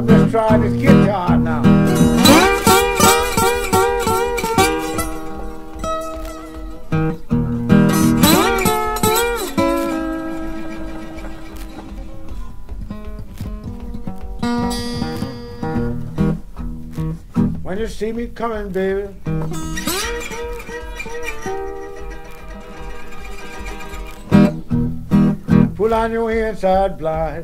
Let's try this guitar now. When you see me coming, baby, pull on your inside blind.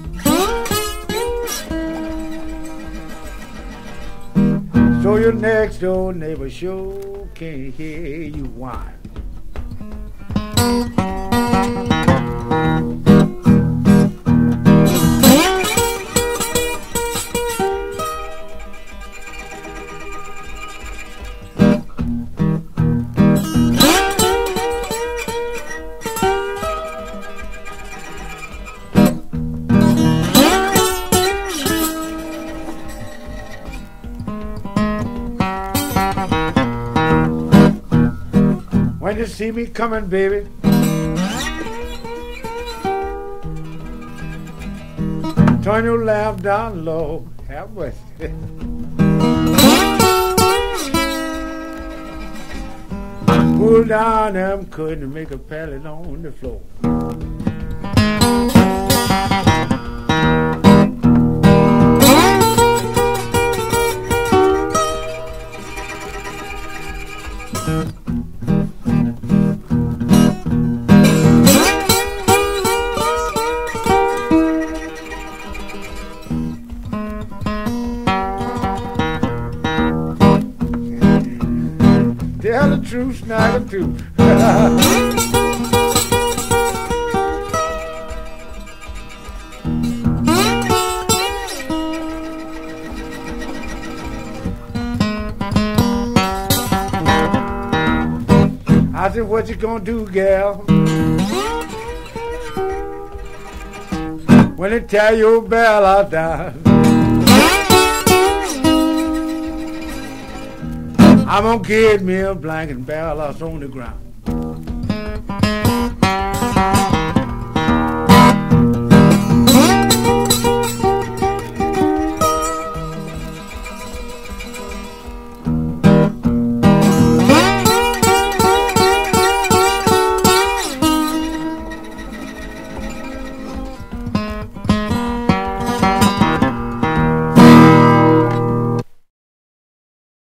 So your next door neighbor sure can't hear you whine. When you see me coming, baby, turn your lamp down low, have mercy. Pull down them curtains and make a pallet on the floor. Tell the truth, snag the truth. I said, what you gonna do, gal, when they tear your bell out down? I'm gonna get me a blanket and barrel us on the ground.